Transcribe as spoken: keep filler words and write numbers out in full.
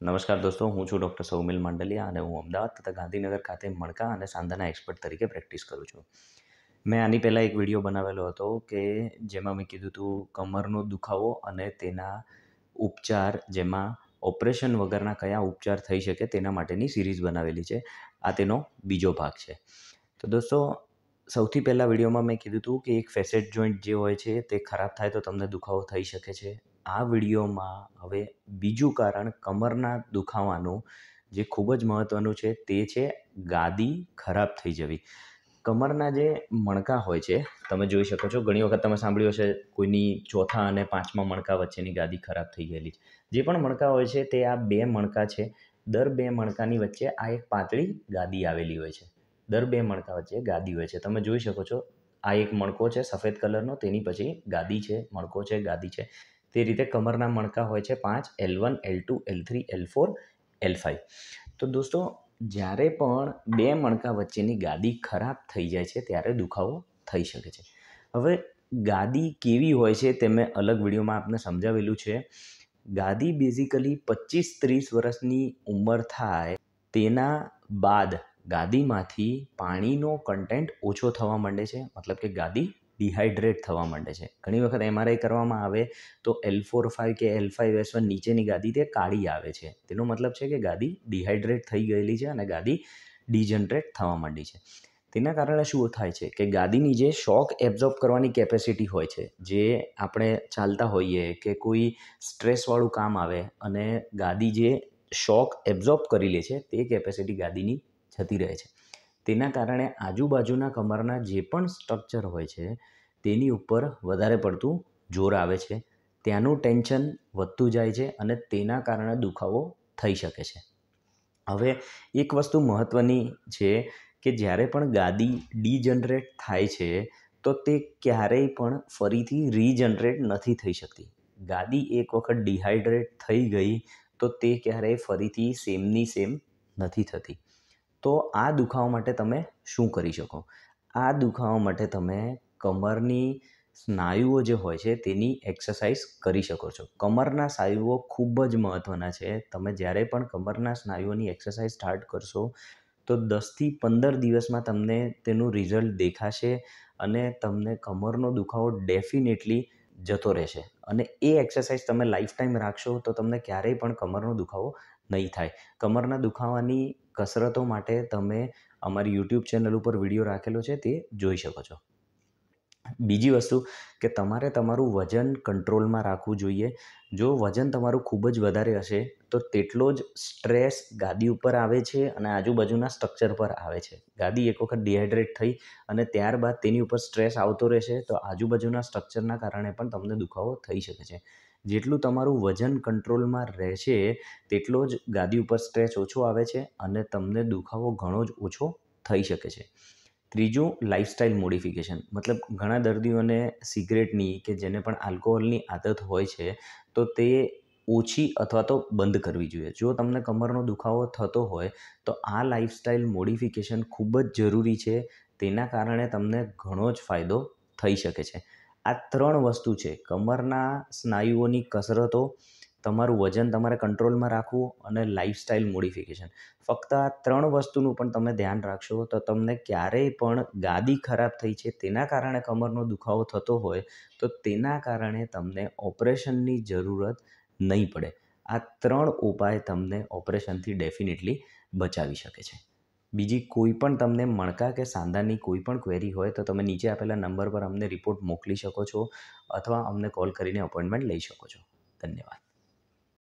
નમસ્કાર દોસ્તો, હું છું ડૉક્ટર સૌમિલ માંડલિયા અને હું અમદાવાદ તથા ગાંધીનગર ખાતે મણકા અને સાંધાના એક્સપર્ટ તરીકે પ્રેક્ટિસ કરું છું. મેં આની પહેલાં એક વિડીયો બનાવેલો હતો કે જેમાં મેં કીધું હતું કમરનો દુખાવો અને તેના ઉપચાર, જેમાં ઓપરેશન વગરના કયા ઉપચાર થઈ શકે તેના માટેની સિરીઝ બનાવેલી છે. આ તેનો બીજો ભાગ છે. તો દોસ્તો, સૌથી પહેલાં વિડીયોમાં મેં કીધું હતું કે એક ફેસેટ જોઈન્ટ જે હોય છે તે ખરાબ થાય તો તમને દુખાવો થઈ શકે છે. આ વિડીયોમાં હવે બીજું કારણ કમરના દુખાવાનું જે ખૂબ જ મહત્ત્વનું છે તે છે ગાદી ખરાબ થઈ જવી. કમરના જે મણકા હોય છે, તમે જોઈ શકો છો, ઘણી વખત તમે સાંભળ્યું હશે કોઈની ચોથા અને પાંચમા મણકા વચ્ચેની ગાદી ખરાબ થઈ ગયેલી છે. જે પણ મણકા હોય છે તે આ બે મણકા છે. દર બે મણકાની વચ્ચે આ એક પાતળી ગાદી આવેલી હોય છે. દર બે મણકા વચ્ચે ગાદી હોય છે. તમે જોઈ શકો છો, આ એક મણકો છે સફેદ કલરનો, તેની પછી ગાદી છે, મણકો છે, ગાદી છે. તે રીતે કમરના મણકા હોય છે પાંચ: L one, L two, L three, L four, L five. તો દોસ્તો, જ્યારે પણ બે મણકા વચ્ચેની ગાદી ખરાબ થઈ જાય છે ત્યારે દુખાવો થઈ શકે છે. હવે ગાદી કેવી હોય છે તે મેં અલગ વિડીયોમાં આપને સમજાવેલું છે. ગાદી બેઝિકલી પચીસ ત્રીસ વર્ષની ઉંમર થાય તેના બાદ ગાદીમાંથી પાણીનો કન્ટેન્ટ ઓછો થવા માંડે છે, મતલબ કે ગાદી ડિહાઇડ્રેટ થવા માંડે છે. ઘણી વખત એમઆરઆઈ કરવામાં આવે તો એલ ફોર ફાઇવ કે એલ ફાઇવ એસ વન નીચેની ગાદી તે કાળી આવે છે. તેનો મતલબ છે કે ગાદી ડિહાઇડ્રેટ થઈ ગયેલી છે અને ગાદી ડિજનરેટ થવા માંડી છે. તેના કારણે શું થાય છે કે ગાદીની જે શોક એબ્ઝોર્બ કરવાની કેપેસિટી હોય છે, જે આપણે ચાલતા હોઈએ કે કોઈ સ્ટ્રેસવાળું કામ આવે અને ગાદી જે શોક એબ્ઝોર્બ કરી લે છે તે કેપેસિટી ગાદીની જતી રહે છે. તેના કારણે આજુબાજુના કમરના જે પણ સ્ટ્રક્ચર હોય છે તેની ઉપર વધારે પડતું જોર આવે છે, ત્યાંનું ટેન્શન વધતું જાય છે અને તેના કારણે દુખાવો થઈ શકે છે. હવે એક વસ્તુ મહત્ત્વની છે કે જ્યારે પણ ગાદી ડિજનરેટ થાય છે તો તે ક્યારેય પણ ફરીથી રીજનરેટ નથી થઈ શકતી. ગાદી એક વખત ડિહાઇડ્રેટ થઈ ગઈ તો તે ક્યારેય ફરીથી સેમની સેમ નથી થતી. તો આ દુખાવા માટે તમે શું કરી શકો? આ દુખાવા માટે તમે કમરની સ્નાયુઓ જે હોય છે તેની એક્સરસાઇઝ કરી શકો છો. કમરના સ્નાયુઓ ખૂબ જ મહત્ત્વના છે. તમે જ્યારે પણ કમરના સ્નાયુઓની એક્સરસાઇઝ સ્ટાર્ટ કરશો તો દસથી પંદર દિવસમાં તમને તેનું રિઝલ્ટ દેખાશે અને તમને કમરનો દુખાવો ડેફિનેટલી જતો રહેશે. અને એ એક્સરસાઇઝ તમે લાઈફ ટાઈમ રાખશો તો તમને ક્યારેય પણ કમરનો દુખાવો નહીં થાય. કમરના દુખાવાની કસરતો માટે તમે અમારી યુટ્યુબ ચેનલ ઉપર વિડીયો રાખેલો છે, તે જોઈ શકો છો. બીજી વસ્તુ કે તમારે તમારું વજન કંટ્રોલમાં રાખવું જોઈએ. જો વજન તમારું ખૂબ જ વધારે હશે તો તેટલો જ સ્ટ્રેસ ગાદી ઉપર આવે છે અને આજુબાજુના સ્ટ્રક્ચર પર આવે છે. ગાદી એક વખત ડિહાઇડ્રેટ થઈ અને ત્યારબાદ તેની ઉપર સ્ટ્રેસ આવતો રહેશે તો આજુબાજુના સ્ટ્રક્ચરના કારણે પણ તમને દુખાવો થઈ શકે છે. જેટલું તમારું વજન કંટ્રોલમાં રહેશે તેટલો જ ગાદી ઉપર સ્ટ્રેસ ઓછો આવે છે અને તમને દુખાવો ઘણો જ ઓછો થઈ શકે છે. ત્રીજું, લાઇફસ્ટાઇલ મોડિફિકેશન. મતલબ ઘણા દર્દીઓને સિગરેટની કે જેને પણ આલ્કોહોલની આદત હોય છે તો તે ઓછી અથવા તો બંધ કરવી જોઈએ. જો તમને કમરનો દુખાવો થતો હોય તો આ લાઇફસ્ટાઇલ મોડિફિકેશન ખૂબ જ જરૂરી છે. તેના કારણે તમને ઘણો જ ફાયદો થઈ શકે છે. આ ત્રણ વસ્તુ છે: કમરના સ્નાયુઓની કસરતો, તમારું વજન તમારે કંટ્રોલમાં રાખવું અને લાઇફસ્ટાઇલ મોડિફિકેશન. ફક્ત આ ત્રણ વસ્તુનું પણ તમે ધ્યાન રાખશો તો તમને ક્યારેય પણ ગાદી ખરાબ થઈ છે તેના કારણે કમરનો દુખાવો થતો હોય તો તેના કારણે તમને ઓપરેશનની જરૂરત નહીં પડે. આ ત્રણ ઉપાય તમને ઓપરેશનથી ડેફિનેટલી બચાવી શકે છે. બીજી કોઈ પણ તમને મણકા કે સાંધાની કોઈ પણ ક્વેરી હોય તો તમે નીચે આપેલા નંબર પર અમને રિપોર્ટ મોકલી શકો છો અથવા અમને કોલ કરીને અપોઇન્ટમેન્ટ લઈ શકો છો. ધન્યવાદ.